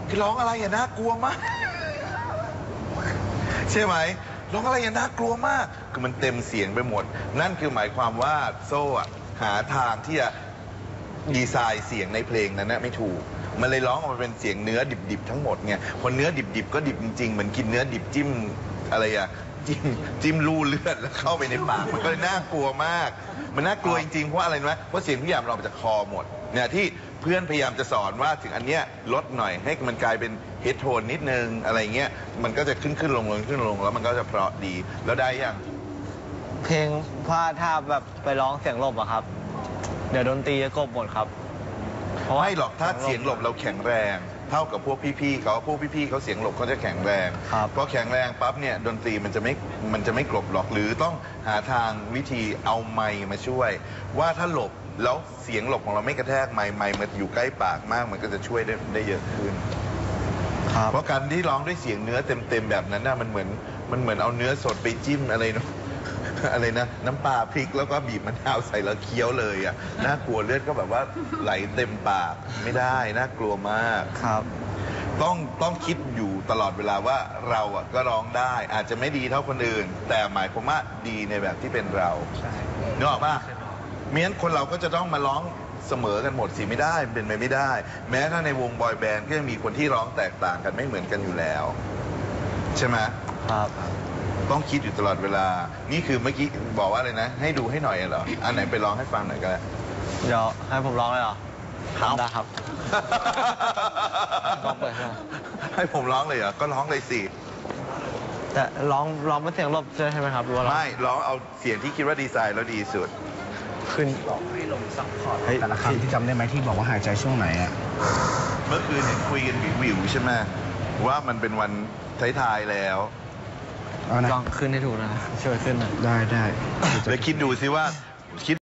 คือร้องอะไรน่ากลัวมากใช่ไหมร้องอะไรน่ากลัวมากคือมันเต็มเสียงไปหมดนั่นคือหมายความว่าโซ่หาทางที่จะดีไซน์เสียงในเพลงนั้นนะไม่ถูกมันเลยร้องออกมาเป็นเสียงเนื้อดิบๆทั้งหมดไงพอเนื้อดิบๆก็ดิบจริงๆเหมือนกินเนื้อดิบจิ้มอะไรจิ้มรูเลือดแล้วเข้าไปในปากมันก็เลยน่ากลัวมากมันน่ากลัวจริงๆเพราะอะไรนะเพราะเสียงทุกอย่างมันออกมาจากคอหมดเนี่ยที่เพื่อนพยายามจะสอนว่าถึงอันเนี้ยลดหน่อยให้มันกลายเป็นเฮดโทนนิดนึงอะไรเงี้ยมันก็จะขึ้นลงแล้วมันก็จะเพราะดีแล้วได้ยังเพลงถ้าแบบไปร้องเสียงหลบอะครับเดี๋ยวดนตรีจะกลบหมดครับไม่หรอกถ้าเสียงหลบเราแข็งแรงเท่ากับพวกพี่ๆเขาเสียงหลบเขาจะแข็งแรงพอแข็งแรงปั๊บเนี่ยดนตรีมันจะไม่กลบหรอกหรือต้องหาทางวิธีเอาไมค์มาช่วยว่าถ้าหลบแล้วเสียงหลบของเราไม่กระแทกไมค์มันอยู่ใกล้ปากมากมันก็จะช่วยได้เยอะขึ้นเพราะการที่ร้องด้วยเสียงเนื้อเต็มแบบนั้นน่ะมันเหมือนเอาเนื้อสดไปจิ้มอะไรเนาะอะไรนะน้ำปลาพริกแล้วก็บีบมะนาวใส่แล้วเคี้ยวเลยอ่ะน่ากลัวเลือดก็แบบว่าไหลเต็มปากไม่ได้น่ากลัวมากครับต้องคิดอยู่ตลอดเวลาว่าเราอ่ะก็ร้องได้อาจจะไม่ดีเท่าคนอื่นแต่หมายความว่าดีในแบบที่เป็นเรานึกออกป่ะไม่งั้นคนเราก็จะต้องมาร้องเสมอกันหมดสิไม่ได้เป็นไปไม่ได้แม้ถ้าในวงบอยแบนด์ก็ยังมีคนที่ร้องแตกต่างกันไม่เหมือนกันอยู่แล้วใช่ไหมครับต้องคิดอยู่ตลอดเวลานี่คือเมื่อกี้บอกว่าอะไรนะให้ดูให้หน่อยเหรออันไหนไปร้องให้ฟังหน่อยก็ได้เดี๋ยวให้ผมร้องเลยเหรอได้ครับร้องไปให้ผมร้องเลยเหรอก็ร้องเลยสิแต่ร้องเป็นเสียงหลบใช่ไหมครับไม่ร้องเอาเสียงที่คิดว่าดีไซน์แล้วดีสุดขึ้นบอกให้ลงซัพพอร์ตแต่ละคำที่จำได้ไหมที่บอกว่าหายใจช่วงไหนอ่ะเมื่อคืนเห็นคุยกันวิวใช่ไหมว่ามันเป็นวันท้ายๆแล้วลองขึ้นให้ถูกนะช่วยขึ้นหน่อยได้ไปคิดดูสิว่า